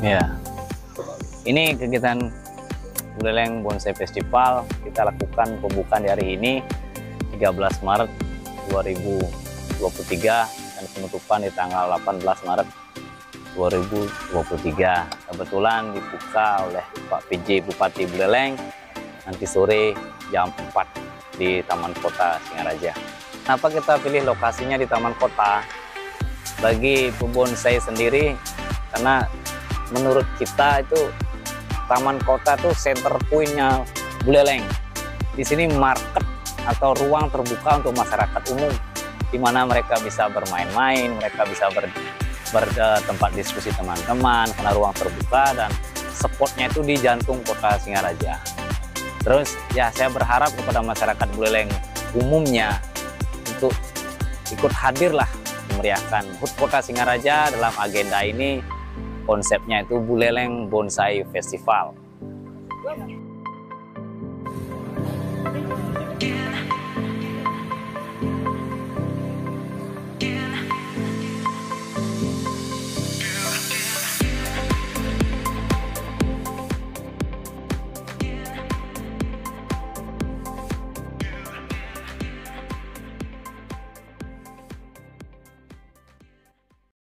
Ya, ini kegiatan Buleleng Bonsai Festival kita lakukan pembukaan di hari ini 13 Maret 2023 dan penutupan di tanggal 18 Maret 2023. Kebetulan dibuka oleh Pak PJ Bupati Buleleng nanti sore jam 4 di Taman Kota Singaraja. Kenapa kita pilih lokasinya di Taman Kota? Bagi pebonsai sendiri, karena menurut kita itu Taman Kota itu center point-nya Buleleng. Di sini market atau ruang terbuka untuk masyarakat umum, di mana mereka bisa bermain-main, mereka bisa bertempat diskusi teman-teman karena ruang terbuka dan spotnya itu di jantung Kota Singaraja. Terus ya saya berharap kepada masyarakat Buleleng umumnya untuk ikut hadirlah memeriahkan HUT Kota Singaraja dalam agenda ini. Konsepnya itu Buleleng Bonsai Festival.